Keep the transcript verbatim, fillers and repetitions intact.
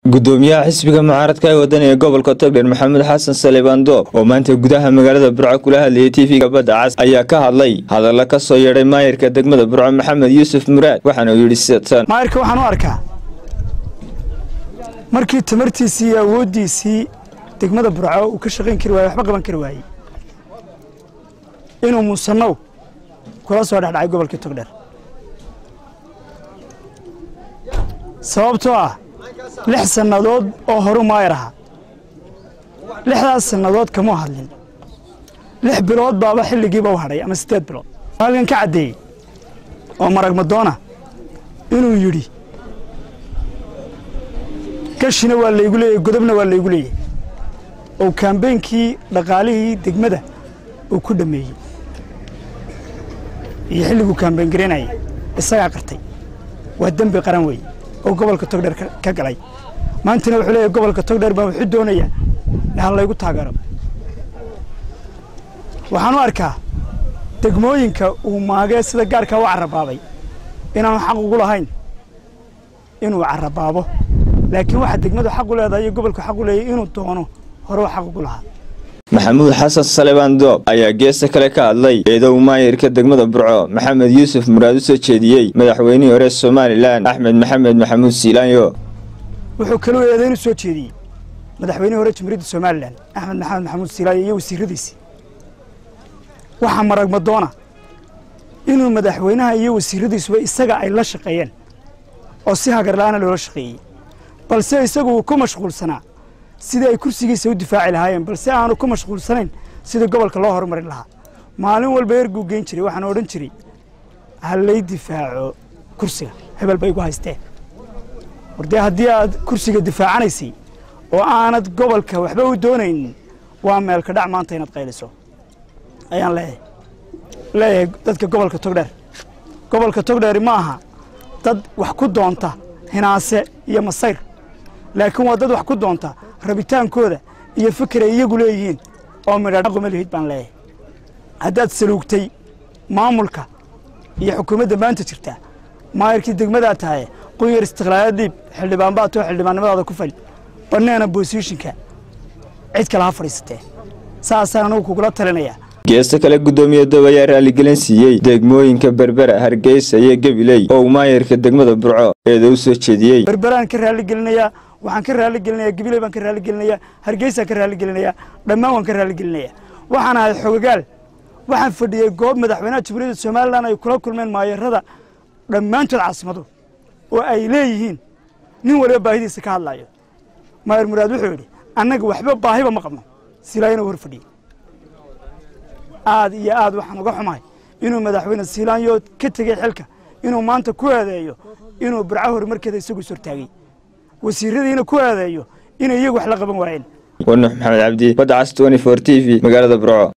gudoomiyaha xisbiga mucaaradka ee wadaniga gobolka Togdheer Maxamed Xasan Saleebaan Doob oo maanta gudaha magaalada Burco kula hadlayay T V-ga Badda Cas ayaa ka hadlay hadallo ka soo yeeray maayirka degmada Burco Maxamed Yuusuf Muraad waxaana uu yiri sidaan maayirka waxaan u arkaa markii tamartiisii iyo awoodiisii degmada Burco uu ka shaqeyn kari waayay waxba qaban kari waayay inuu muusanow kula soo dhaxdhacay gobolka Togdheer sababtoo ah lix sanadood oo horu maayir aha lixdaas sanadood kama hadlin lix bilood baaba xilligiiba u hadhay ama sideed bilood halkan ka cadeeyay oo marag madoona inuu yiri kashina waa la igu leeyay godobna waa la igu leeyay oo campaignkii dhaqaalihii degmada uu ku dhameeyay iyo xilligu campaign gareynay isaga qartay waa dambi qaran weey oo gobolka Togdheer ka galay maantana wuxuu leeyahay gobolka Togdheer baa wuxuu doonayaa in la igu taageero waxaan u arkaa degmooyinka uu maagay sida gaarka u carabaabay inaan xaq ugu lahayn inuu carabaabo laakiin waxa degmadu xaq u leedahay gobolka xaq u leeyahay inuu doono hore xaq ugu lahaa Maxamed Xasan Saleebaan Doob ayaa geesta kale ka hadlay eedow maayirka degmada Burco Maxamed Yuusuf Muraad soo jeediyay madaxweynihii hore Soomaaliland Axmed Maxamed Maxamuud Siilaanyo wuxuu kale oo eedayn soo jeediyay madaxweynihii hore Jamhuuriyadda Soomaaliland Axmed Maxamed Maxamuud Siilaanyo iyo wasiiradiisii waxa marag madoona inuu madaxweynaha iyo wasiiradiisu isaga ay la shaqeeyeen oo si hagar la'aan loo shaqeeyay balse isagu ku mashquulsanaa sidii ay kursigiisa u difaaci lahaayeen balse aanu ku mashquulsanayn sidii gobolka loo horumarin lahaa maalin walba ergu geyn jiray waxaan oran jiray halay difaaco kursiga hebel bay ugu haysteen warday haddii aad kursiga difaacanaysay oo aanad gobolka waxba u doonaynin waa meel ka dhac maanta inaad qayliso ayaan leeyahay leeyahay dadka gobolka Togdheer gobolka Togdheer ma aha dad wax ku doonta hinaase iyo masayr laakiin waa dad wax ku doonta rabitaankooda iyo fikir iyagu leeyihiin oo midhaadh qomaleed baan leeyahay haddaad saluugtay maamulka iyo xukuumadda maanta jirta maayirkii degmada tahay qoyar istiqlaaliyad xildhibaan baa too xildhibaanimada ku fal banneena positionka cid kale ha fariistay saasaan anigu kugula talinaya geesta kale gudoomiye Doob ayaa raali gelin siiyay degmooyinka Berbera Hargeysa iyo Gabiley oo maayirka degmada Burco eedow soo jeediyay Berberaan ka raali gelinaya waxaan ka raali gelinayaa Gabiley baan ka raali gelinayaa Hargeysa ka raali gelinayaa dhammaan waan ka raali gelinayaa waxaan ahay xogagaal waxaan fadhiyay goob madaxweynaha Jamhuuriyadda Soomaaliland ay kula kulmeen maayirada dhammaantood caasimadu oo ay leeyihiin nin waliba baahidiisa ka hadlayo maayir Muraad wuxuu yiri annaga waxba baahiba ma qabno Siilaanyo war fadhiyo aad iyo aad waxaan uga xumahay inuu madaxweyne Siilaanyo ka tagay xilka inuu maanta ku eedeeyo inuu Burco horumarkeeda isagu sortaagay wasiiradiina ku eedeeyo inay iyagu wax la qaban waayeen Maxamed Cabdi Badda Cas twenty four T V magaalada Burco.